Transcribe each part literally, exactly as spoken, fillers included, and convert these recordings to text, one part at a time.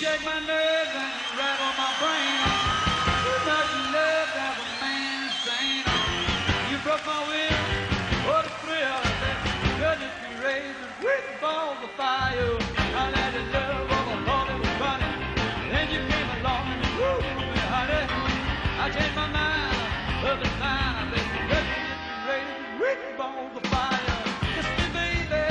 shake my nerves and you rattle my brain. Too much love to have a man insane. You broke my will, what a thrill. Goodness gracious, with balls of fire. I let it love all I thought it was running. Then you came along and woo, honey. I changed my mind, love is mine. I bet goodness gracious, with balls of fire. Kiss me, baby.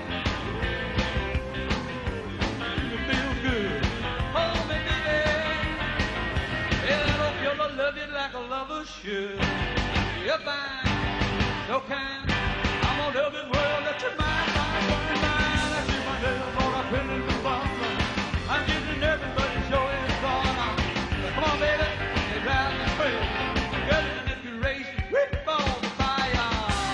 You feel good. Hold me, baby. Yeah, I hope you'll love you like a lover should. You're fine, so kind. I'm gonna love this world that you're mine, mine, mine, mine. I see my love all up in the bottom. I'm getting everybody show is gone. Come on, baby, they drive me crazy. Goodness gracious, with balls of fire.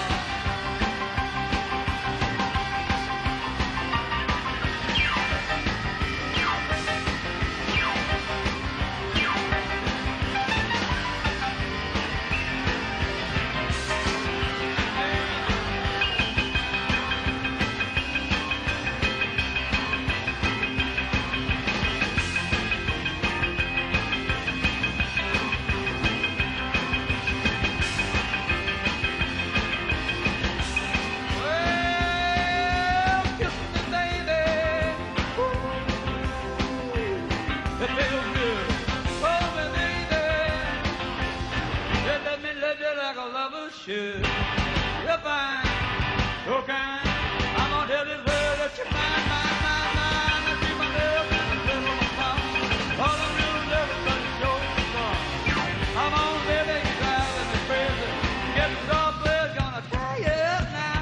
Should. You're fine, so kind. I'm gonna tell this world that you're mine, mine, mine, mine. I see my love in the middle of my mouth. All I really love is but it's your song. Come on, baby, you're driving me crazy. Get the dog player's gonna tie you up now.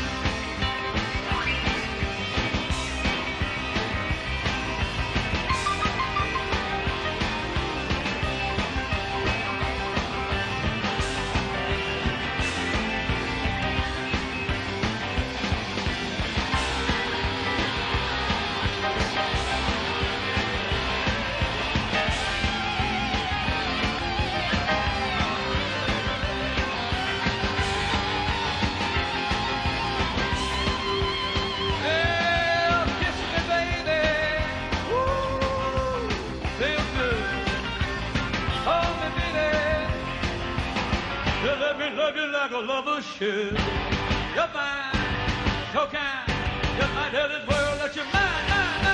Let me love you like a lover should. You're fine, so kind. You might tell this world that you're mine, mine, mine.